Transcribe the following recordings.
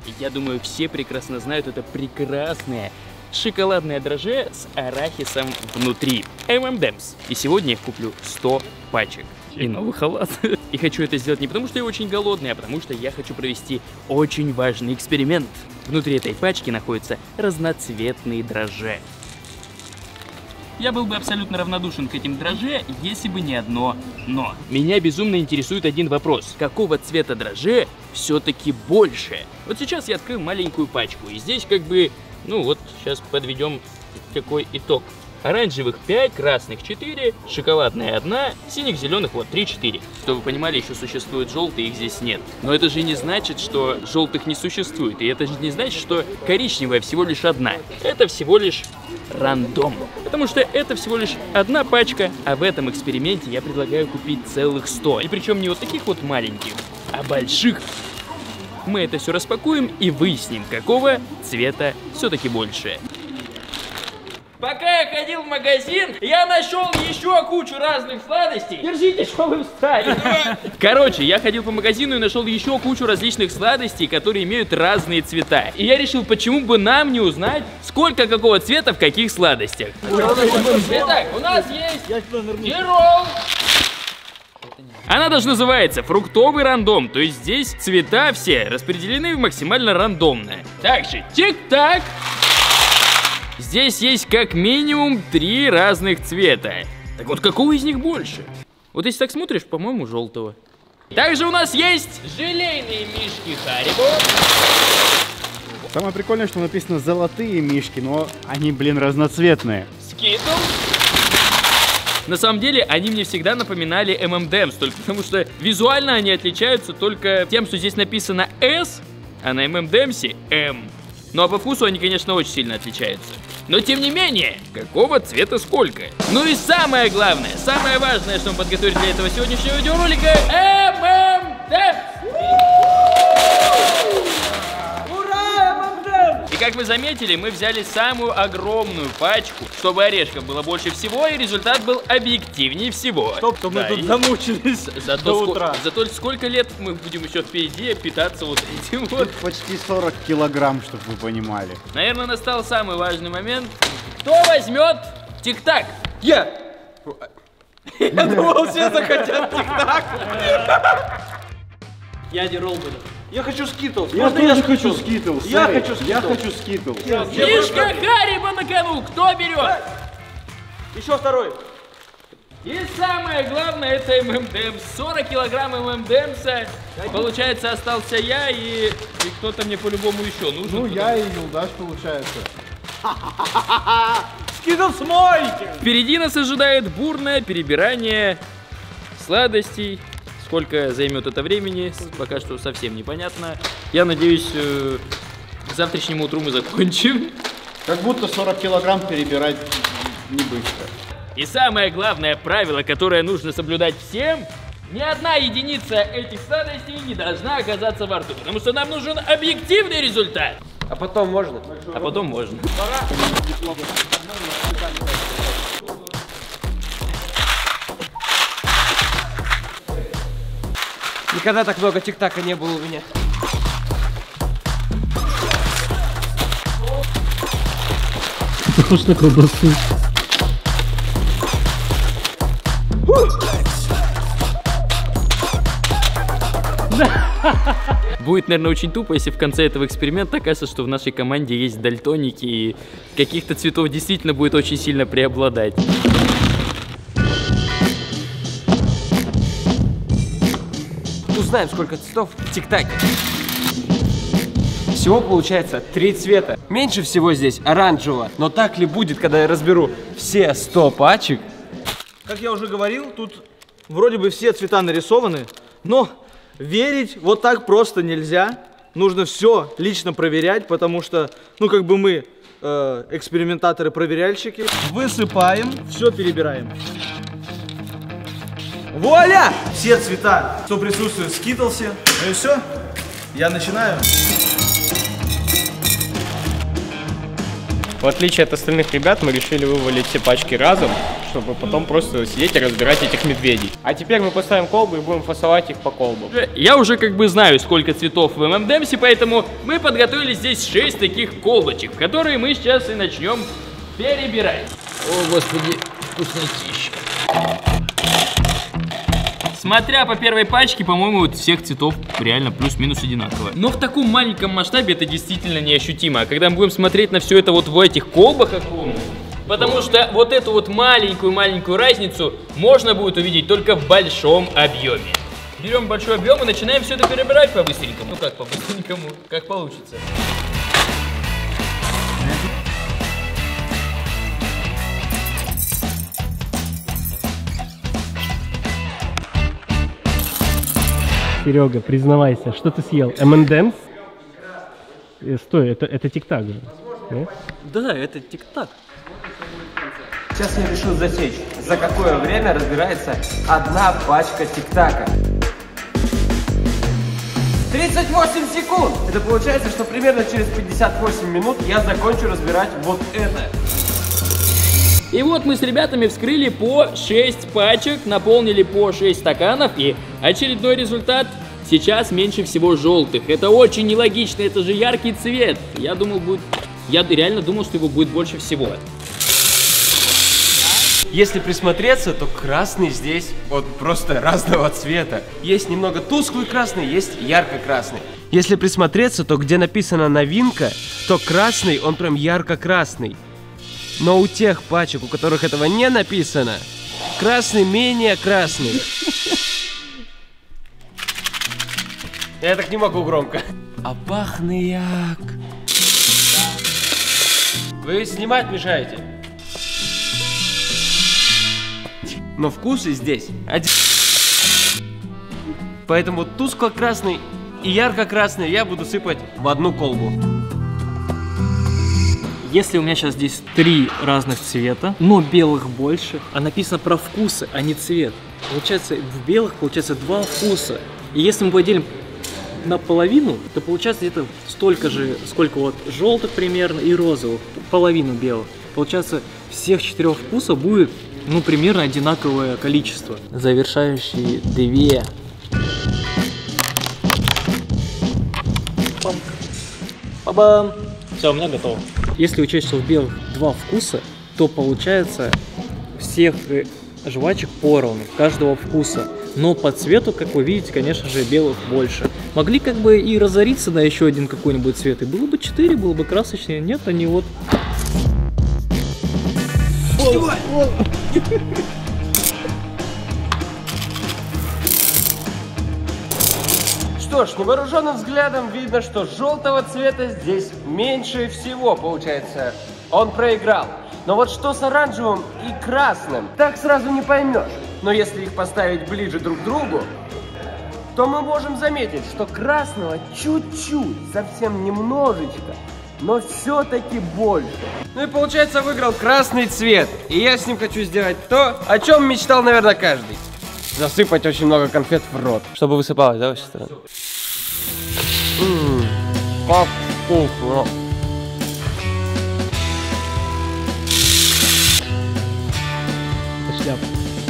Я думаю, все прекрасно знают это прекрасное шоколадное дрожжи с арахисом внутри. M&M's. И сегодня я куплю 100 пачек. И новый халат. И хочу это сделать не потому, что я очень голодный, а потому что я хочу провести очень важный эксперимент. Внутри этой пачки находятся разноцветные дрожжи. Я был бы абсолютно равнодушен к этим дрожжи, если бы не одно «но». Меня безумно интересует один вопрос. Какого цвета дрожжи все-таки больше? Вот сейчас я открыл маленькую пачку, и здесь как бы, ну вот, сейчас подведем такой итог. Оранжевых 5, красных 4, шоколадная 1, синих, зеленых вот 3-4. Чтобы вы понимали, еще существуют желтые, их здесь нет. Но это же не значит, что желтых не существует. И это же не значит, что коричневая всего лишь одна. Это всего лишь рандом. Потому что это всего лишь одна пачка, а в этом эксперименте я предлагаю купить целых 100. И причем не вот таких вот маленьких, а больших. Мы это все распакуем и выясним, какого цвета все-таки больше. Пока я ходил в магазин, я нашел еще кучу разных сладостей. Держите, что вы встали. Короче, я ходил по магазину и нашел еще кучу различных сладостей, которые имеют разные цвета. И я решил, почему бы нам не узнать, сколько какого цвета в каких сладостях. Итак, у нас есть Герол. Она даже называется фруктовый рандом, то есть здесь цвета все распределены максимально рандомно. Также Тик-Так. Здесь есть как минимум 3 разных цвета. Так вот, какого из них больше? Вот если так смотришь, по-моему, желтого. Также у нас есть желейные мишки Харибо. Самое прикольное, что написано золотые мишки, но они, блин, разноцветные. Скитл. На самом деле, они мне всегда напоминали M&M's, только потому что визуально они отличаются только тем, что здесь написано S, а на M&M's M. Ну а по вкусу они, конечно, очень сильно отличаются. Но тем не менее, какого цвета сколько? Ну и самое главное, самое важное, что мы подготовили для этого сегодняшнего видеоролика — M&M's! И как вы заметили, мы взяли самую огромную пачку, чтобы орешков было больше всего, и результат был объективнее всего. Стоп, мы тут замучились до утра. Зато сколько лет мы будем еще впереди питаться вот этим вот. Почти 40 килограмм, чтобы вы понимали. Наверное, настал самый важный момент. Кто возьмет Тик-Так? Я думал, все захотят Тик-Так. Я Дирол буду. Я хочу Скитлс. Я тоже хочу Скитлс. Я хочу Скитлс. Я хочу Скитлс. Мишка Харибо на кону. Кто берет? Еще второй. И самое главное, это M&M's. 40 килограмм M&M's. Получается, остался я и кто-то мне по-любому еще нужен. Ну, я и Юлдаш, получается. Скитлс мой! Впереди нас ожидает бурное перебирание сладостей. Сколько займет это времени, пока что совсем непонятно. Я надеюсь, к завтрашнему утру мы закончим. Как будто 40 килограмм перебирать не быстро. И самое главное правило, которое нужно соблюдать всем: ни одна единица этих сладостей не должна оказаться во рту, потому что нам нужен объективный результат. А потом можно? А потом можно. Никогда так много Тик-Така не было у меня. Похож на колбасу. Будет, наверное, очень тупо, если в конце этого эксперимента окажется, что в нашей команде есть дальтоники и каких-то цветов действительно будет очень сильно преобладать. Узнаем, сколько цветов в Тик-Таке. Всего получается 3 цвета. Меньше всего здесь оранжевого. Но так ли будет, когда я разберу все 100 пачек? Как я уже говорил, тут вроде бы все цвета нарисованы, но верить вот так просто нельзя. Нужно все лично проверять, потому что, ну, как бы мы экспериментаторы-проверяльщики. Высыпаем, все перебираем. Вуаля! Все цвета, что присутствует в Скитлсе. Ну и все, я начинаю. В отличие от остальных ребят, мы решили вывалить все пачки разом, чтобы потом просто сидеть и разбирать этих медведей. А теперь мы поставим колбы и будем фасовать их по колбам. Я уже как бы знаю, сколько цветов в ММДэмсе, поэтому мы подготовили здесь 6 таких колбочек, которые мы сейчас и начнем перебирать. О, господи, вкуснотища. Смотря по первой пачке, по-моему, вот всех цветов реально плюс-минус одинаково. Но в таком маленьком масштабе это действительно неощутимо. А когда мы будем смотреть на все это вот в этих колбах огромных, потому что вот эту вот маленькую разницу можно будет увидеть только в большом объеме. Берем большой объем и начинаем все это перебирать по-быстренькому. Ну как по-быстренькому, как получится. Серега, признавайся, что ты съел? M&M's? Стой, это тик-так же. Да, это тик-так. Сейчас я решил засечь, за какое время разбирается одна пачка тик-така. 38 секунд! Это получается, что примерно через 58 минут я закончу разбирать вот это. И вот мы с ребятами вскрыли по 6 пачек, наполнили по 6 стаканов, и очередной результат: сейчас меньше всего желтых. Это очень нелогично, это же яркий цвет. Я реально думал, что его будет больше всего. Если присмотреться, то красный здесь вот просто разного цвета. Есть немного тусклый красный, есть ярко-красный. Если присмотреться, то где написано новинка, то красный, он прям ярко-красный. Но у тех пачек, у которых этого не написано, красный менее красный. Я так не могу громко. А пахнет як. Вы снимать мешаете? Но вкусы здесь один. Поэтому тускло-красный и ярко-красный я буду сыпать в одну колбу. Если у меня сейчас здесь 3 разных цвета, но белых больше, а написано про вкусы, а не цвет. Получается, в белых получается 2 вкуса. И если мы поделим наполовину, то получается где-то столько же, сколько вот желтых примерно и розовых, половину белых. Получается, всех 4 вкусов будет, ну, примерно одинаковое количество. Завершающие 2. Ба-бам! Все, у меня готово. Если учесть, что в белых 2 вкуса, то получается всех жвачек поровну, каждого вкуса. Но по цвету, как вы видите, конечно же, белых больше. Могли как бы и разориться на еще один какой-нибудь цвет, и было бы 4, было бы красочнее. Нет, они вот... Что ж, невооруженным взглядом видно, что желтого цвета здесь меньше всего, получается. Он проиграл. Но вот что с оранжевым и красным, так сразу не поймешь. Но если их поставить ближе друг к другу, то мы можем заметить, что красного чуть-чуть, совсем немножечко, но все-таки больше. Ну и получается, выиграл красный цвет. И я с ним хочу сделать то, о чем мечтал, наверное, каждый. Засыпать очень много конфет в рот. Чтобы высыпалось, да, вашей стороны? Как вкусно. Шляпа.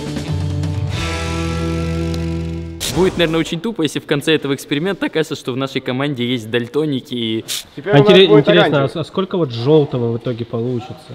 Будет, наверное, очень тупо, если в конце этого эксперимента окажется, что в нашей команде есть дальтоники и... Интересно, а сколько вот желтого в итоге получится?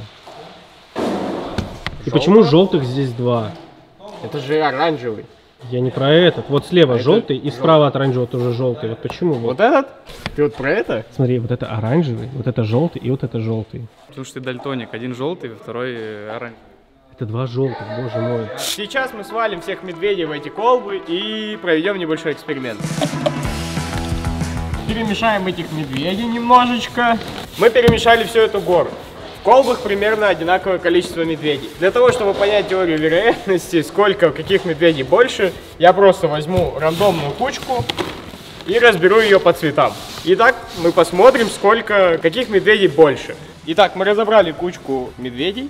И почему желтых здесь 2? Это же оранжевый. Я не про этот. Вот слева желтый и справа от оранжевого тоже желтый. Вот почему? Вот этот? Ты вот про это? Смотри, вот это оранжевый, вот это желтый и вот это желтый. Потому что ты дальтоник. Один желтый, второй оранжевый. Это 2 желтых, боже мой. Сейчас мы свалим всех медведей в эти колбы и проведем небольшой эксперимент. Перемешаем этих медведей немножечко. Мы перемешали всю эту гору. В колбах примерно одинаковое количество медведей. Для того, чтобы понять теорию вероятности, сколько каких медведей больше, я просто возьму рандомную кучку и разберу ее по цветам. Итак, мы посмотрим, сколько каких медведей больше. Итак, мы разобрали кучку медведей.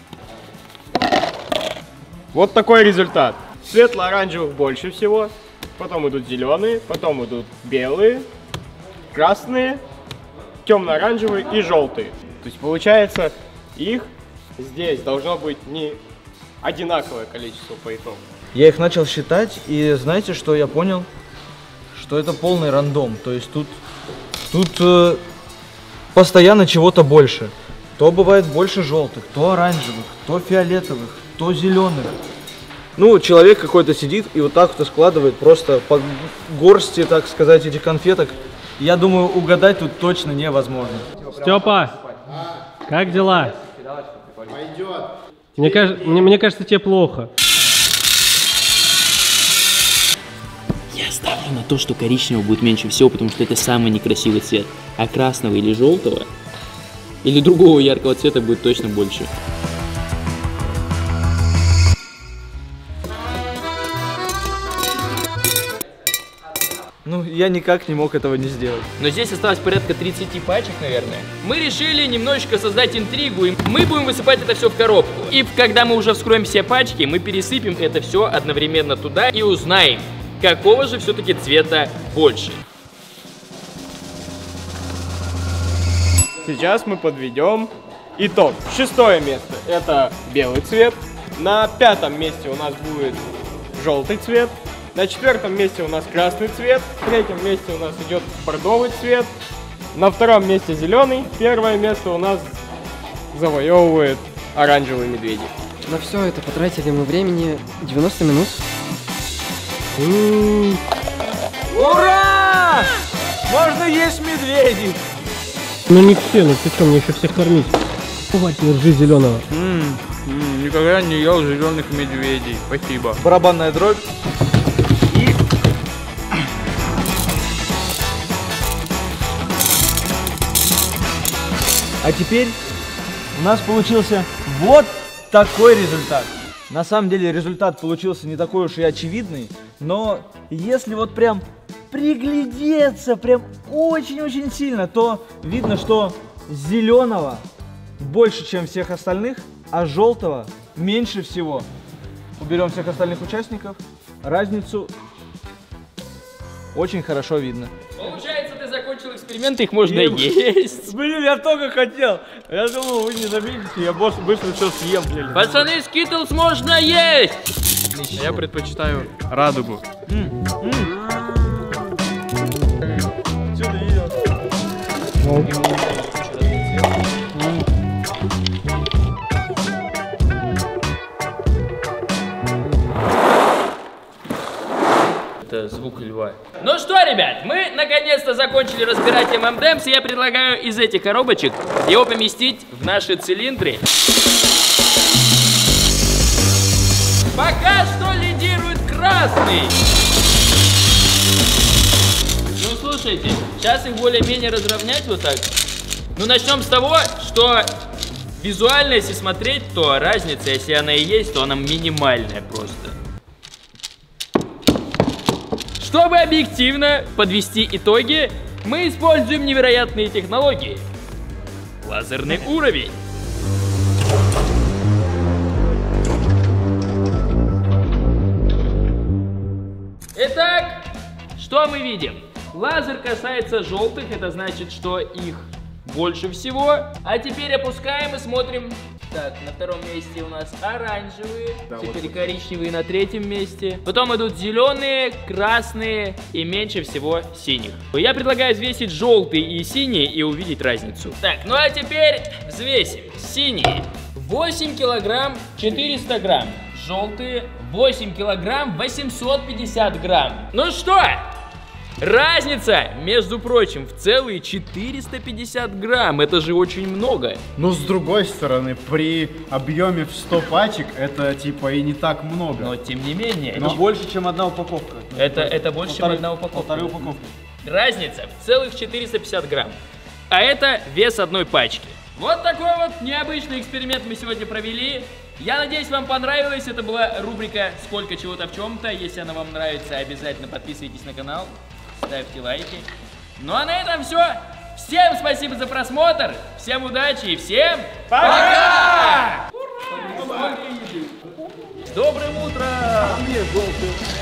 Вот такой результат. Светло-оранжевых больше всего, потом идут зеленые, потом идут белые, красные, темно-оранжевые и желтые. То есть получается, их здесь должно быть не одинаковое количество по итогу. Я их начал считать, и знаете, что я понял? Что это полный рандом. То есть тут постоянно чего-то больше. То бывает больше желтых, то оранжевых, то фиолетовых, то зеленых. Ну, человек какой-то сидит и вот так вот складывает просто по горсти, так сказать, этих конфеток. Я думаю, угадать тут точно невозможно. Степа, как дела? Пойдет. Мне кажется, тебе плохо. Я ставлю на то, что коричневого будет меньше всего, потому что это самый некрасивый цвет. А красного или желтого, или другого яркого цвета будет точно больше. Ну, я никак не мог этого не сделать. Но здесь осталось порядка 30 пачек, наверное. Мы решили немножечко создать интригу, и мы будем высыпать это все в коробку. И когда мы уже вскроем все пачки, мы пересыпем это все одновременно туда и узнаем, какого же все-таки цвета больше. Сейчас мы подведем итог. 6-е место — это белый цвет. На 5-м месте у нас будет желтый цвет. На 4-м месте у нас красный цвет. В 3-м месте у нас идет бордовый цвет. На 2-м месте зеленый. 1-е место у нас завоевывает оранжевые медведи. На все это потратили мы времени 90 минут. Ура! Можно есть медведей! Ну не все, ну ты что, мне еще всех кормить? Хватит, держи зеленого. Никогда не ел зеленых медведей. Спасибо. Барабанная дробь. А теперь у нас получился вот такой результат. На самом деле результат получился не такой уж и очевидный, но если вот прям приглядеться, прям очень-очень сильно, то видно, что зеленого больше, чем всех остальных, а желтого меньше всего. Уберем всех остальных участников, разницу очень хорошо видно. Получается, ты закончил эксперимент, их можно есть. Блин, я только хотел. Я думал, вы не заметите, я быстро все съем, блин. Пацаны, скитлс можно есть! Я предпочитаю радугу. Это звук льва. Ну что, ребят, мы наконец-то закончили разбирать M&M's, и я предлагаю из этих коробочек его поместить в наши цилиндры. Пока что лидирует красный. Ну слушайте, сейчас их более-менее разровнять вот так. Ну начнем с того, что визуально, если смотреть, то разница, если она и есть, то она минимальная просто. Чтобы объективно подвести итоги, мы используем невероятные технологии. Лазерный уровень. Итак, что мы видим? Лазер касается желтых, это значит, что их больше всего. А теперь опускаем и смотрим. Так, на 2-м месте у нас оранжевые, теперь коричневые на 3-м месте. Потом идут зеленые, красные и меньше всего синих. Я предлагаю взвесить желтые и синие и увидеть разницу. Так, ну а теперь взвесим. Синие 8 килограмм 400 грамм. Желтые 8 килограмм 850 грамм. Ну что? Разница, между прочим, в целые 450 грамм. Это же очень много. Но с другой стороны, при объеме в 100 пачек это типа и не так много. Но тем не менее. Это больше, чем одна упаковка. Это больше, чем одна упаковка. 1,5 упаковки. Разница в целых 450 грамм. А это вес одной пачки. Вот такой вот необычный эксперимент мы сегодня провели. Я надеюсь, вам понравилось. Это была рубрика «Сколько чего-то в чем-то». Если она вам нравится, обязательно подписывайтесь на канал, ставьте лайки. Ну а на этом все. Всем спасибо за просмотр. Всем удачи и всем пока! Доброе утро!